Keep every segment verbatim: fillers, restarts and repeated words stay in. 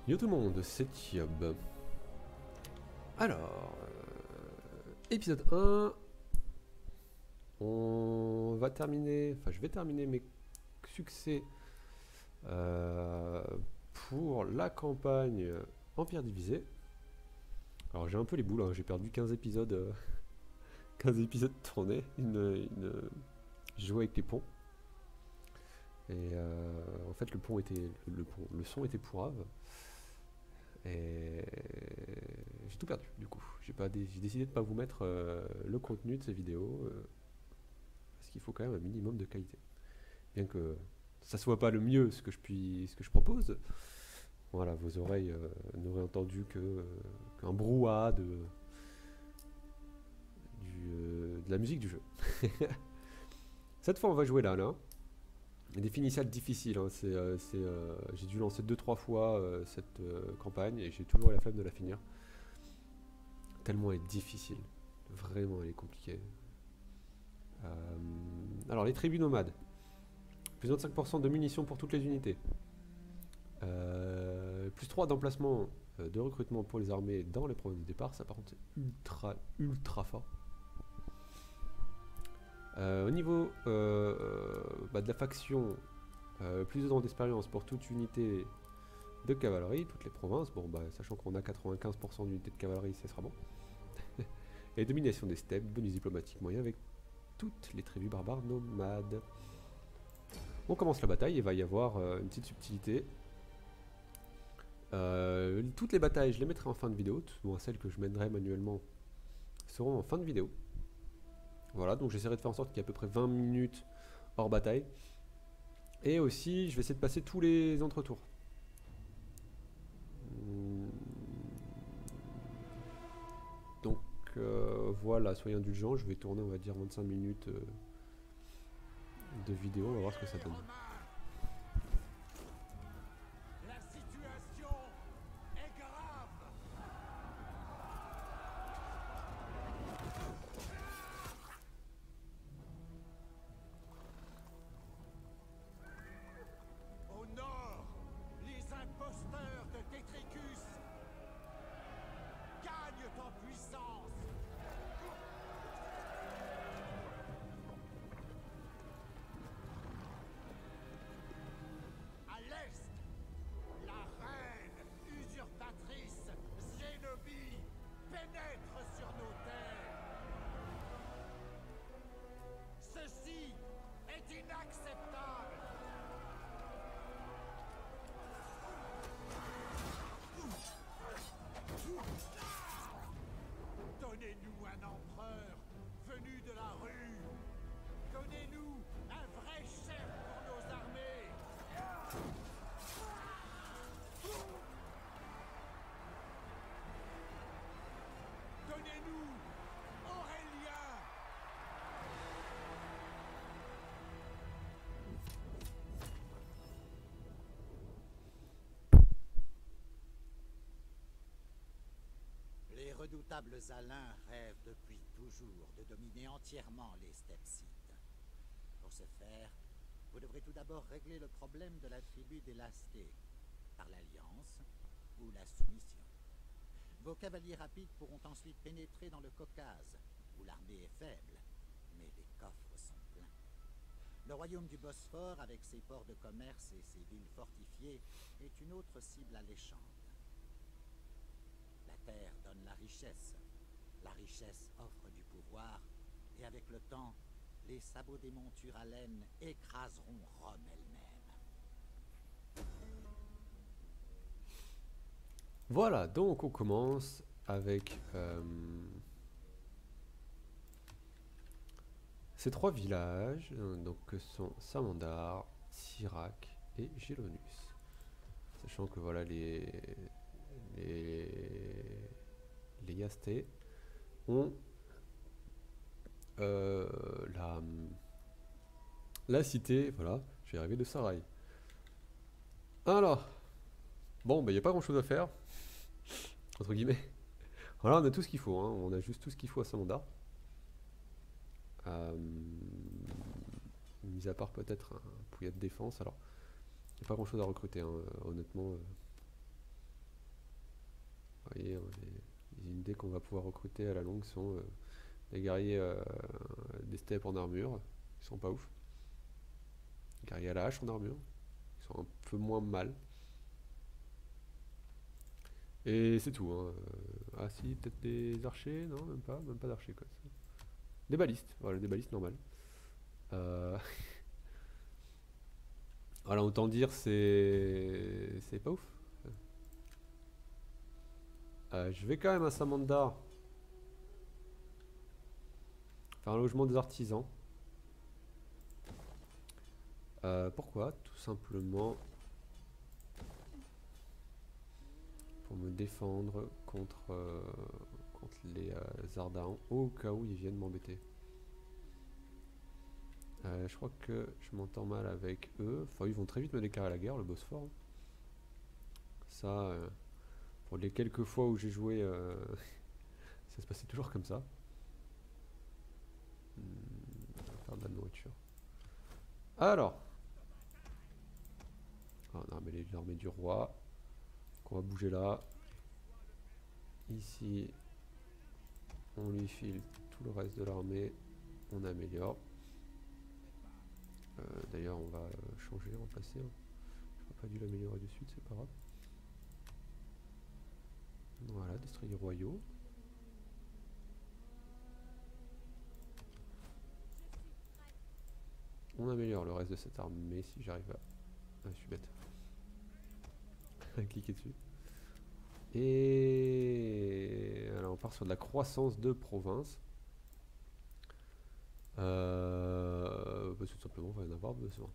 Yo tout le monde, c'est Yob. Alors, euh, épisode un, on va terminer, enfin je vais terminer mes succès euh, pour la campagne Empire Divisé. Alors j'ai un peu les boules, hein, j'ai perdu quinze épisodes, euh, quinze épisodes tournés, une, une, j'ai joué avec les ponts. Et euh, en fait le pont était, le, le, pont, le son était pourrave. Et j'ai tout perdu du coup. J'ai pas dé j'ai décidé de pas vous mettre euh, le contenu de ces vidéos euh, parce qu'il faut quand même un minimum de qualité. Bien que ça soit pas le mieux ce que je puis ce que je propose. Voilà, vos oreilles euh, n'auraient entendu que euh, qu'un brouhaha de du, euh, de la musique du jeu. Cette fois on va jouer là là. Des finissales difficiles, hein. c'est, euh, euh, j'ai dû lancer deux trois fois euh, cette euh, campagne et j'ai toujours la flemme de la finir. Tellement elle est difficile, vraiment elle est compliquée. Euh, alors les tribus nomades, plus vingt-cinq pour cent de munitions pour toutes les unités, euh, plus trois d'emplacement euh, de recrutement pour les armées dans les provinces de départ, ça par contre c'est ultra ultra fort. Euh, au niveau euh, bah, de la faction, euh, plus de ans d'expérience pour toute unité de cavalerie, toutes les provinces, bon bah sachant qu'on a quatre-vingt-quinze pour cent d'unités de cavalerie, ça sera bon. Et domination des steppes, bonus diplomatique moyen avec toutes les tribus barbares nomades. On commence la bataille, il va y avoir euh, une petite subtilité. Euh, toutes les batailles, je les mettrai en fin de vidéo, tout moins celles que je mènerai manuellement seront en fin de vidéo. Voilà, donc j'essaierai de faire en sorte qu'il y ait à peu près vingt minutes hors bataille. Et aussi, je vais essayer de passer tous les entretours. Donc euh, voilà, soyez indulgents, je vais tourner on va dire vingt-cinq minutes euh, de vidéo, on va voir ce que ça donne. La situation est grave. Au nord, les imposteurs de Tétricus gagnent en puissance. À l'est, la reine usurpatrice Zénobie pénètre sur nos terres. Ceci est inacceptable. Donnez-nous un empereur venu de la rue. Donnez-nous un vrai chef pour nos armées. Donnez-nous Aurélien. Les redoutables Alains rêvent depuis toujours de dominer entièrement les Stepsites. Pour ce faire, vous devrez tout d'abord régler le problème de la tribu des Lastés, par l'alliance ou la soumission. Vos cavaliers rapides pourront ensuite pénétrer dans le Caucase, où l'armée est faible, mais les coffres sont pleins. Le royaume du Bosphore, avec ses ports de commerce et ses villes fortifiées, est une autre cible alléchante. La terre donne la richesse, la richesse offre du pouvoir, et avec le temps, les sabots des montures à laine écraseront Rome elle-même. Voilà, donc on commence avec euh, ces trois villages, euh, donc que sont Samandar, Sirac et Gélonus. Sachant que voilà les les les Yastés ont euh, la la cité, voilà, je vais arriver de Sarai. Alors, bon, bah il n'y a pas grand chose à faire, entre guillemets. Voilà, on a tout ce qu'il faut, hein. On a juste tout ce qu'il faut à Samandar. Euh, mis à part peut-être un pouillat de défense, alors il n'y a pas grand chose à recruter, hein, honnêtement. Euh, Vous voyez, les, les unités qu'on va pouvoir recruter à la longue sont euh, des guerriers euh, des steppes en armure, ils sont pas ouf. Les guerriers à la hache en armure, ils sont un peu moins mal. Et c'est tout. Hein. Ah si, peut-être des archers, non, même pas, même pas d'archers quoi. Des balistes, voilà, des balistes normales. Euh... voilà, autant dire c'est c'est pas ouf. Euh, je vais quand même à Samandar faire un logement des artisans. Euh, pourquoi? Tout simplement pour me défendre contre, euh, contre les euh, Zardaans au cas où ils viennent m'embêter. Euh, je crois que je m'entends mal avec eux. Enfin, ils vont très vite me déclarer la guerre, le Bosphore. Ça, euh, pour les quelques fois où j'ai joué, euh, ça se passait toujours comme ça. Hmm, on va faire de la nourriture. Alors, ah, on a armé l'armée du roi. On va bouger là. Ici, on lui file tout le reste de l'armée. On améliore. Euh, D'ailleurs, on va changer, remplacer. Hein. J'aurais pas dû l'améliorer de suite, c'est pas grave. Voilà, destroyer royaux. On améliore le reste de cette armée si j'arrive à... Ah, je suis bête. Cliquer dessus. Et alors on part sur de la croissance de province. Euh, parce que tout simplement on va y en avoir besoin.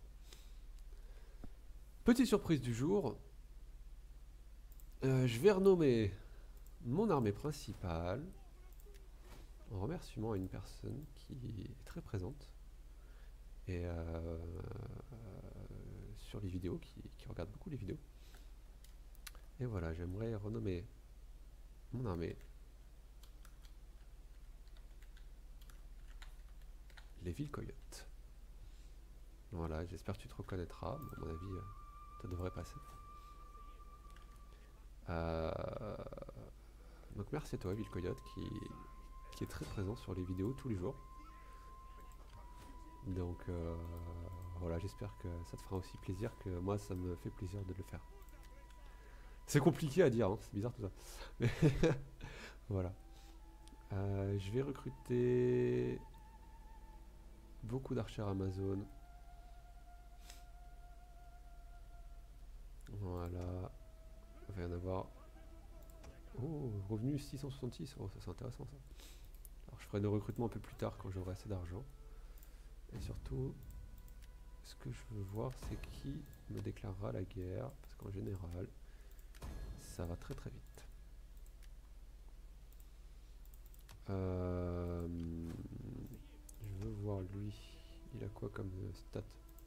Petite surprise du jour. Euh, je vais renommer mon armée principale en remerciement à une personne qui est très présente et euh, euh, sur les vidéos, qui, qui regarde beaucoup les vidéos. Et voilà, j'aimerais renommer mon armée les villes coyotes. Voilà, j'espère que tu te reconnaîtras. Bon, à mon avis, euh, ça devrait passer. Euh, donc merci à toi, Ville Coyote, qui, qui est très présent sur les vidéos tous les jours. Donc euh, voilà, j'espère que ça te fera aussi plaisir que moi, ça me fait plaisir de le faire. C'est compliqué à dire, hein, c'est bizarre tout ça. Mais voilà. Euh, je vais recruter beaucoup d'archers Amazon. Voilà. Il va y en avoir. Oh, revenu six cent soixante-six. Oh, ça c'est intéressant ça. Alors je ferai des recrutements un peu plus tard quand j'aurai assez d'argent. Et surtout, ce que je veux voir, c'est qui me déclarera la guerre. Parce qu'en général, ça va très très vite. Euh, je veux voir lui. Il a quoi comme stat?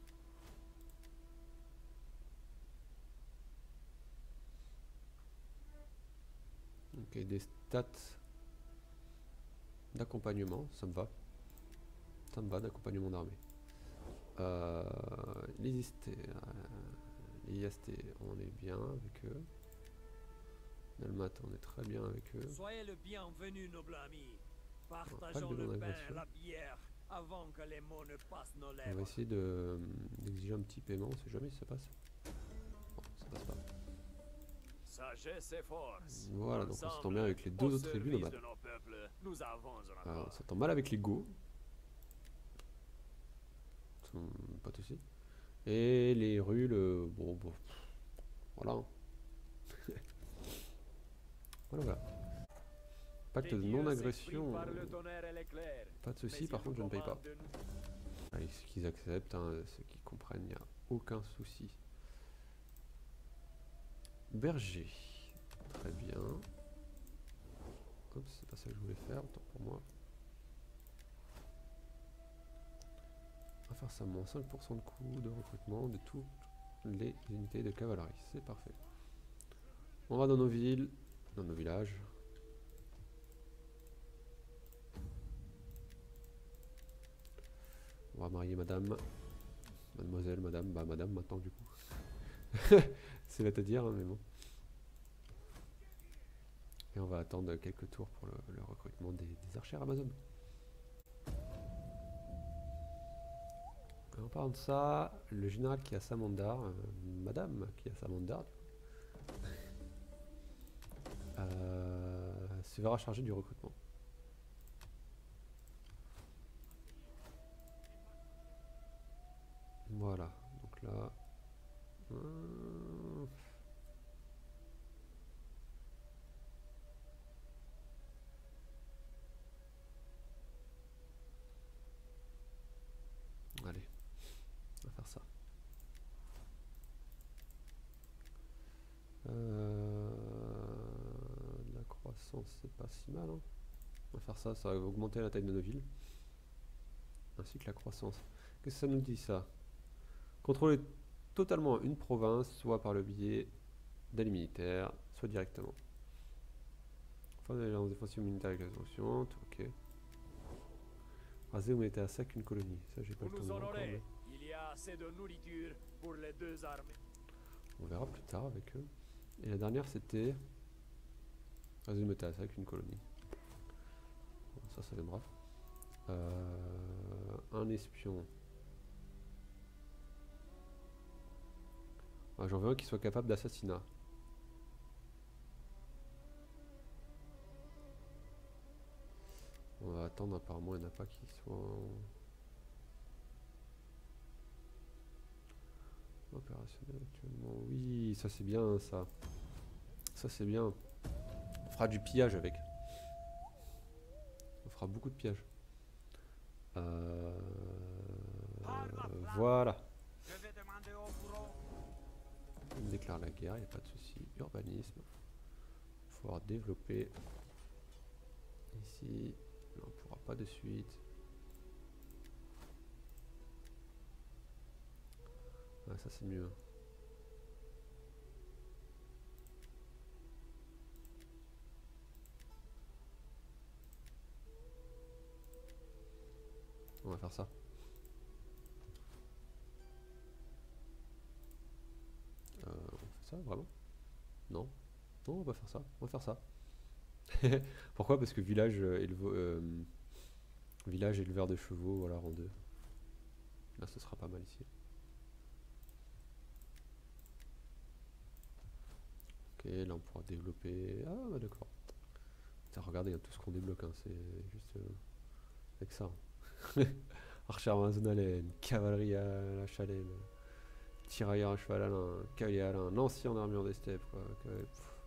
Ok, des stats d'accompagnement, ça me va. Ça me va d'accompagnement d'armée. Euh, les I S T, euh, les I S T, on est bien avec eux. Nalmat, on est très bien avec eux. Soyez le bienvenu, noble ami. Partageons le pain et la bière avant que les mots ne passent nos lèvres. On va essayer de, d'exiger un petit paiement, on sait jamais si ça passe. Bon, ça passe pas. Sagesse et force. Voilà, donc on s'entend bien avec les deux autres tribus nomades. Euh, on s'entend mal avec les Go. Pas de soucis. Et les Rules, euh, bon, bon, voilà. Voilà, voilà. Pacte de non-agression. Pas de soucis, par contre je ne paye pas. Allez, ceux qui acceptent, hein, ceux qui comprennent, il n'y a aucun souci. Berger. Très bien. Hop, c'est pas ça que je voulais faire, autant pour moi. On va faire ça, moins cinq pour cent de coût de recrutement de toutes les unités de cavalerie. C'est parfait. On va dans nos villes, dans nos villages. On va marier madame. Mademoiselle, madame, bah madame maintenant du coup. C'est bête à dire, hein, mais bon. Et on va attendre quelques tours pour le, le recrutement des, des archères Amazon. En parlant de ça, le général qui a Samandar, euh, madame qui a Samandar, euh, se verra chargé du recrutement. Voilà, donc là... Hum, allez, on va faire ça. Euh, la croissance, c'est pas si mal. Hein. On va faire ça, ça va augmenter la taille de nos villes. Ainsi que la croissance. Qu'est-ce que ça nous dit ça? Contrôler totalement une province, soit par le biais d'alliés militaires, soit directement. Enfin, l'alliance défensive militaire avec la sanction, ok. Raser ou mettre à sac une colonie. Ça, j'ai pas le temps de voir encore, mais... Il y a assez de nourriture pour les deux armées. On verra plus tard avec eux. Et la dernière, c'était... Raser ou mettre à sac une colonie. Bon, ça, ça viendra. Euh, un espion. Ah, j'en veux un qui soit capable d'assassinat. On va attendre, apparemment il n'y en a pas qui soient opérationnel actuellement. Oui, ça c'est bien ça. Ça c'est bien. On fera du pillage avec. On fera beaucoup de pillage. Euh... Voilà. Je vais demander au bourreau. On déclare la guerre, il n'y a pas de souci. Urbanisme. Il va falloir développer. Ici. On ne pourra pas de suite. Ah, ça c'est mieux. On va faire ça. Euh, on fait ça vraiment? Non. Non, on va pas faire ça. On va faire ça. Pourquoi? Parce que village, euh, élevo, euh, village éleveur de chevaux, voilà, rang deux. Là, ce sera pas mal ici. Ok, là on pourra développer... Ah, bah d'accord. Putain, regardez, hein, tout ce qu'on débloque, hein, c'est juste euh, avec ça. Archer Amazon à laine, cavalerie à la chalène, tirailleur à cheval à lin, cavalier à lin, lancier en armure des steppes, quoi. Que,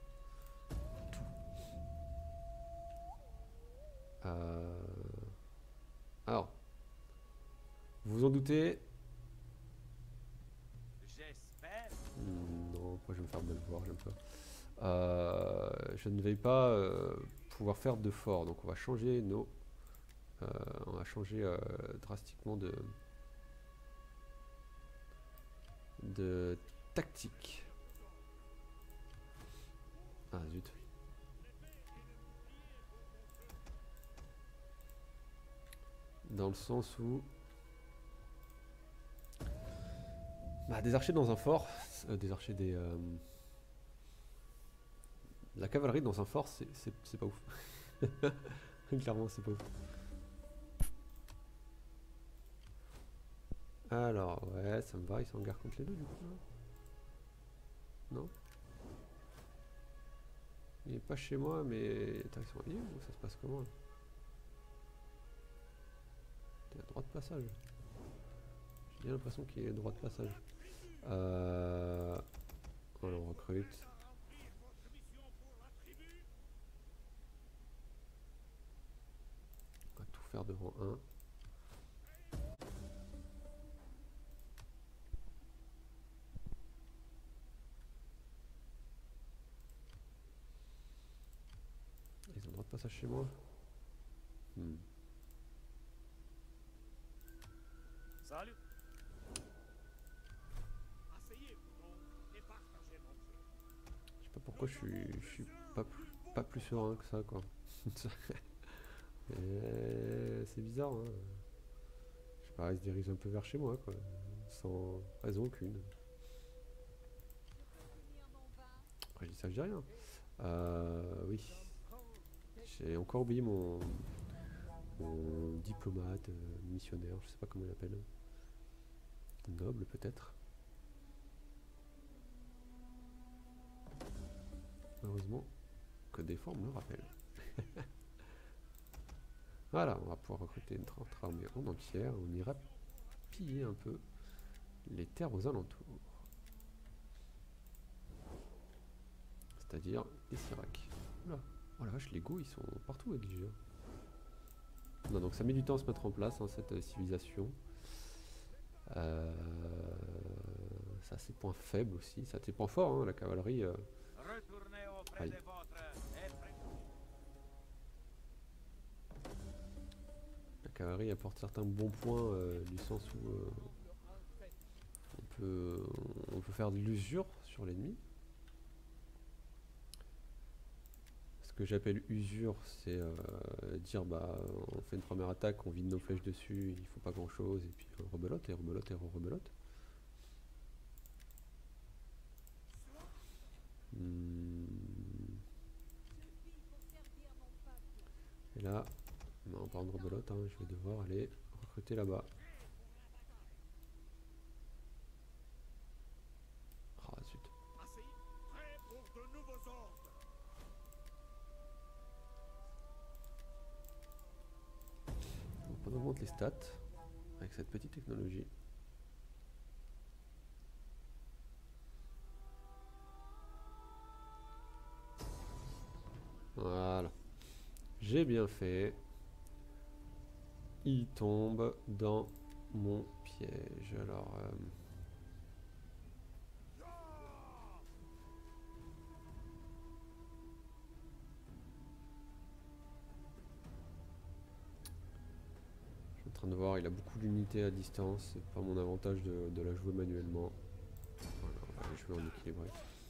Euh... Alors, vous vous en doutez? J'espère. Hmm, non, moi je vais me faire mal voir, j'aime pas. Euh, je ne vais pas euh, pouvoir faire de fort, donc on va changer nos... Euh, on va changer euh, drastiquement de... de tactique. Ah zut. Dans le sens où... Bah, des archers dans un fort, euh, des archers des... Euh, la cavalerie dans un fort, c'est pas ouf. Clairement, c'est pas ouf. Alors, ouais, ça me va, ils sont en guerre contre les deux du coup. Là. Non? Il est pas chez moi, mais... Attends, ils sont alliés ou ça se passe comment là? Il y a droit de passage. J'ai bien l'impression qu'il y a droit de passage. Euh... Voilà, on recrute. On va tout faire de rang un. Ils ont droit de passage chez moi. Hmm. Salut. Je sais pas pourquoi je suis, je suis pas, plus, pas plus serein que ça quoi. C'est bizarre hein. Je sais pas, ils se dirigent un peu vers chez moi quoi. Sans raison aucune. Après je dis ça, je dis rien. Euh, oui. J'ai encore oublié mon, mon diplomate, euh, missionnaire, je sais pas comment il l'appelle. Noble peut-être. Heureusement que des fois on me le rappelle. Voilà, on va pouvoir recruter une trente armée en entière. On ira piller un peu les terres aux alentours. C'est-à-dire les Sirac. Oula. Oh la vache, les Go ils sont partout exigés. Non, donc ça met du temps à se mettre en place, hein, cette euh, civilisation. Euh, ça a ses points faibles aussi, ça a ses points forts, hein, la cavalerie. Euh... Aïe. La cavalerie apporte certains bons points, euh, du sens où euh, on, peut, on peut faire de l'usure sur l'ennemi. Ce que j'appelle usure, c'est euh, dire bah on fait une première attaque, on vide nos flèches dessus, il faut pas grand chose, et puis euh, rebelote et rebelote et rebelote. Hmm. Et là, non, pas de rebelote, hein, je vais devoir aller recruter là-bas. Ah zut. On augmente les stats avec cette petite technologie. Voilà. J'ai bien fait. Il tombe dans mon piège. Alors... Euh, de voir, il a beaucoup d'unités à distance, c'est pas mon avantage de, de la jouer manuellement. Voilà, on va la jouer en équilibré.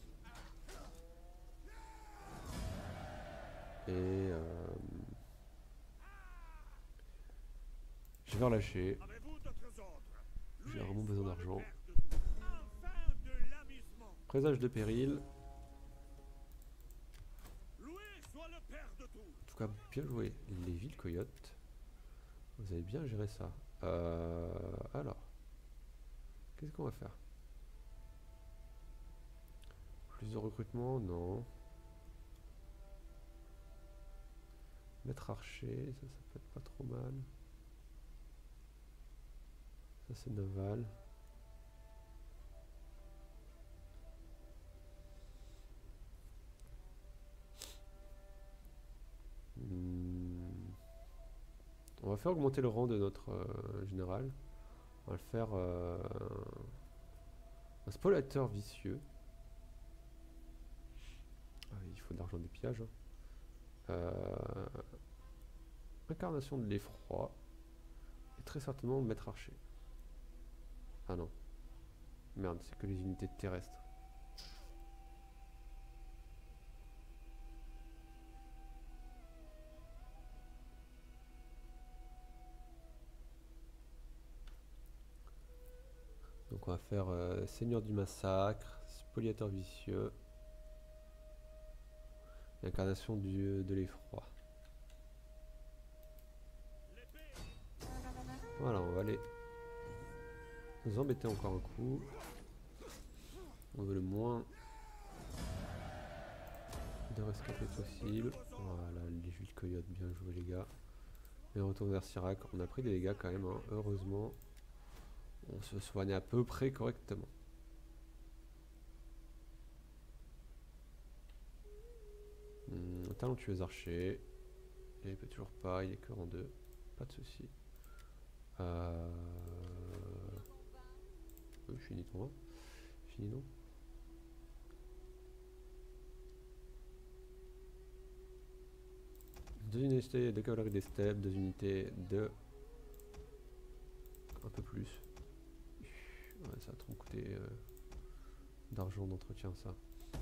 Et euh, je vais relâcher. J'ai vraiment besoin d'argent. Présage de péril. En tout cas, bien joué les villes coyotes. Vous avez bien géré ça. Euh, alors, qu'est-ce qu'on va faire? Plus de recrutement? Non. Maître archer, ça, ça peut être pas trop mal. Ça c'est naval. Hmm. On va faire augmenter le rang de notre euh, général. On va le faire euh, un spoliateur vicieux. Ah, il faut de l'argent des pillages. Hein. Euh, incarnation de l'effroi. Et très certainement maître archer. Ah non. Merde, c'est que les unités terrestres. Donc on va faire euh, Seigneur du massacre, spoliateur vicieux, l'incarnation du de l'effroi. Voilà, on va aller nous embêter encore un coup. On veut le moins de rescapés possible. Voilà, les villes coyotes, bien joué les gars. Et on retourne vers Sirac. On a pris des dégâts quand même, hein. Heureusement. On se soigne à peu près correctement. Hum, talentueux archer. Il peut toujours pas, il est que en deux. Pas de soucis. Euh... Oui, fini ton rang. Fini non. Deux unités de cavalerie des steppes, deux unités de... un peu plus. Ouais, ça va trop me coûter euh, d'argent d'entretien ça.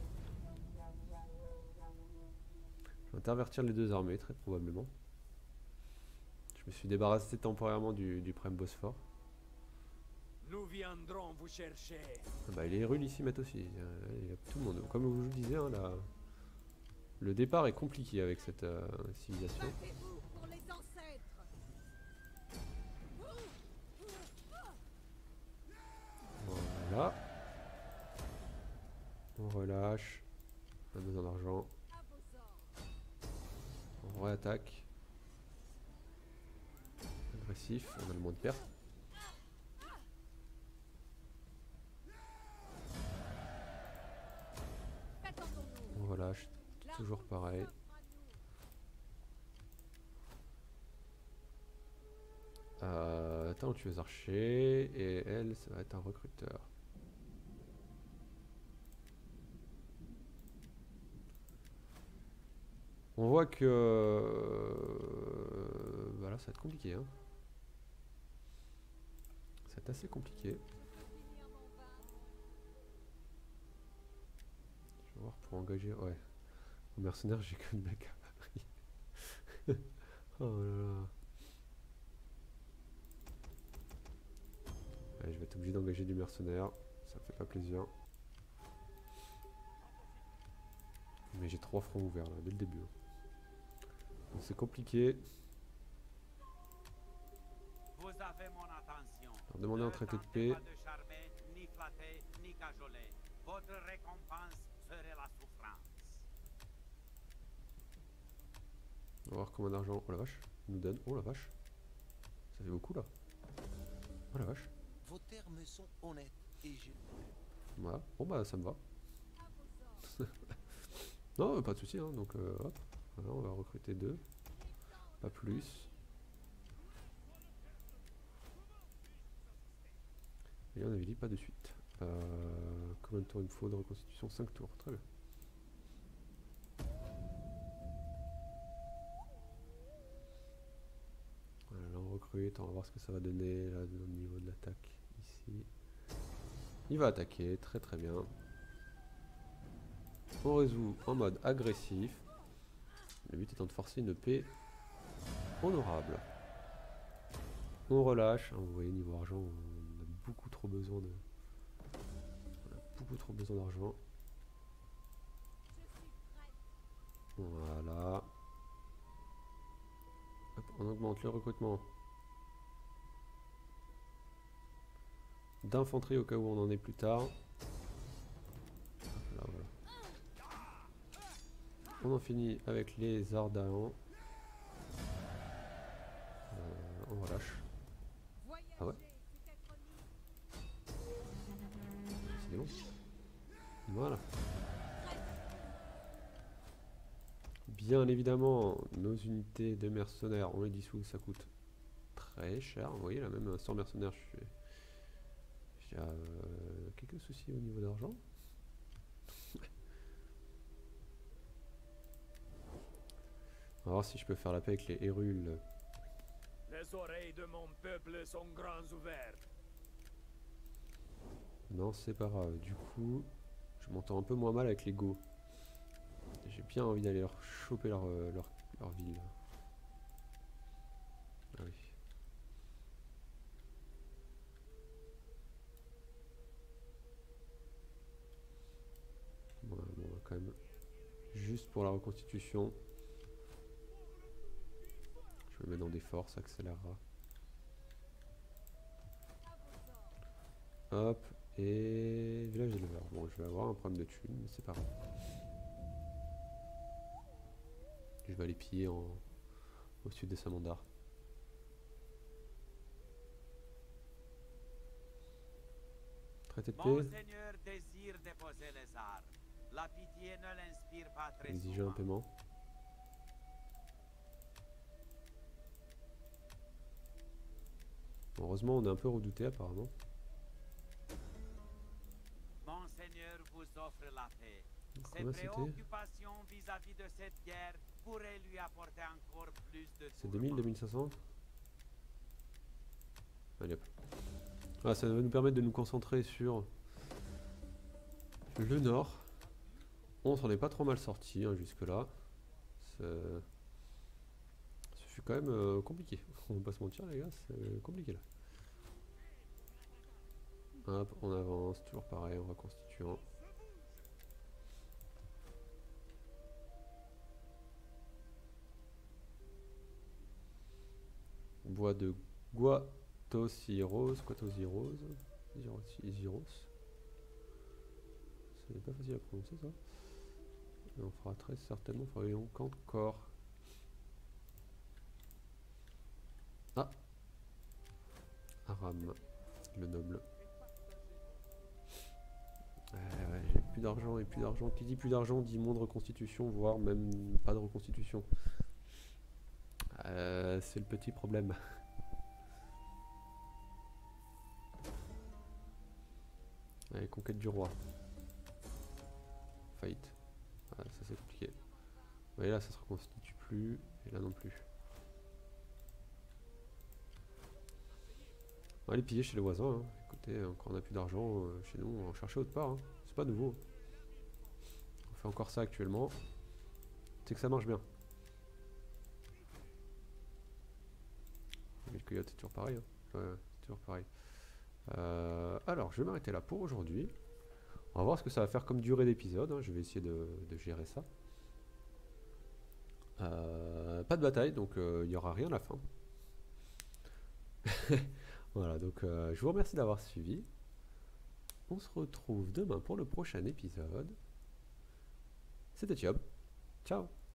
Je vais intervertir les deux armées très probablement. Je me suis débarrassé temporairement du, du prime Bosphore. Nous viendrons vous chercher. Ah bah, les Rules ici mettent aussi. Euh, il y a tout le monde. Comme je vous le disais, hein, la, Le départ est compliqué avec cette euh, civilisation. Battez-vous pour les ancêtres. Voilà. On relâche. On a besoin d'argent. À vos ordres. On réattaque. Agressif, on a le moins de pertes. Qu'attendons-nous? On relâche. Toujours pareil. Euh, talentueuse archer. Et elle, ça va être un recruteur. On voit que... Euh, voilà, ça va être compliqué. Hein. C'est assez compliqué. Je vais voir pour engager... Ouais. En mercenaire, j'ai que une mec à prix. Oh là là. Allez, je vais être obligé d'engager du mercenaire. Ça me fait pas plaisir. Mais j'ai trois fronts ouverts là, dès le début. Donc c'est compliqué. Vous avez mon attention. Alors, demander un traité de paix. Pas de charmer, ni flatter, ni cajoler. Votre récompense serait la souffrance. On va voir combien d'argent. Oh la vache, il nous donne. Oh la vache. Ça fait beaucoup là. Oh la vache. Vos termes sont honnêtes et je... Voilà. Bon bah ça me va. Non, euh, pas de souci. Hein. Donc euh, hop. Voilà, on va recruter deux. Pas plus. Et on avait dit pas de suite. Euh, combien de tours il me faut de reconstitution? Cinq tours. Très bien. Voilà, là on recrute. On va voir ce que ça va donner là, au niveau de l'attaque. Ici. Il va attaquer. Très très bien. On résout en mode agressif. Le but étant de forcer une paix honorable. On relâche. Vous voyez, niveau argent, on a beaucoup trop besoin de... On a beaucoup trop besoin d'argent. Voilà. Hop, on augmente le recrutement d'infanterie au cas où on en est plus tard. Là, voilà. On en finit avec les Ardaans. Euh, on relâche. Ah ouais. C'est bon. Voilà. Bien évidemment, nos unités de mercenaires, on les dissout, ça coûte très cher. Vous voyez là, même sans mercenaires, je suis... J'ai euh, quelques soucis au niveau d'argent. On va voir si je peux faire la paix avec les Hérules. Les oreilles de mon peuple sont grandes ouvertes. Non, c'est pas grave. Du coup, je m'entends un peu moins mal avec les Goths. J'ai bien envie d'aller leur choper leur, euh, leur, leur ville. Ah oui. Voilà, bon, on va quand même... Juste pour la reconstitution. Je me mets dans des forces, ça accélérera. Hop, et village éleveur. Bon, je vais avoir un problème de thunes, mais c'est pas grave. Je vais aller piller en... au sud de Samandar. Traité de paix. Monseigneur désire déposer les armes. La pitié ne l'inspire pas très Exiger un souvent. paiement. Heureusement, on est un peu redouté apparemment. Monseigneur vous offre la paix. Ses Combien c'était? préoccupations vis-à-vis de cette guerre pourraient lui apporter encore plus de C'est deux mille, tourments. deux mille cinq cents. Allez hop. Ah, ça va nous permettre de nous concentrer sur le nord. On s'en est pas trop mal sorti hein, jusque là. Ce fut quand même euh, compliqué. On va pas se mentir les gars, c'est compliqué là. Hop, on avance, toujours pareil, en reconstituant. voie de Guatosiros. Guatosiros. Ziros. Ce n'est pas facile à prononcer ça. Et on fera très certainement, voyons qu'encore. Ah, Aram, le noble. Euh, ouais, j'ai plus d'argent et plus d'argent. Qui dit plus d'argent dit moins de reconstitution, voire même pas de reconstitution. Euh, c'est le petit problème. Allez, conquête du roi. Faillite. Ah, ça c'est compliqué. Vous voyez là, ça se reconstitue plus, et là non plus. On va aller piller chez les voisins. Hein. Écoutez, quand on n'a plus d'argent euh, chez nous, on va en chercher autre part. Hein. C'est pas nouveau. On fait encore ça actuellement. C'est que ça marche bien. Mais le coyote, c'est toujours pareil. Hein. Ouais, c'est toujours pareil. Euh, alors, je vais m'arrêter là pour aujourd'hui. On va voir ce que ça va faire comme durée d'épisode. Hein. Je vais essayer de, de gérer ça. Euh, pas de bataille, donc il euh, n'y aura rien à la fin. Voilà, donc euh, je vous remercie d'avoir suivi. On se retrouve demain pour le prochain épisode. C'était Thiob. Ciao.